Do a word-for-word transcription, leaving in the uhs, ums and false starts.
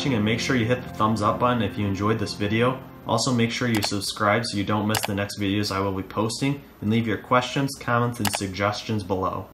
watching, and make sure you hit the thumbs up button if you enjoyed this video. Also, make sure you subscribe so you don't miss the next videos I will be posting, and leave your questions, comments, and suggestions below.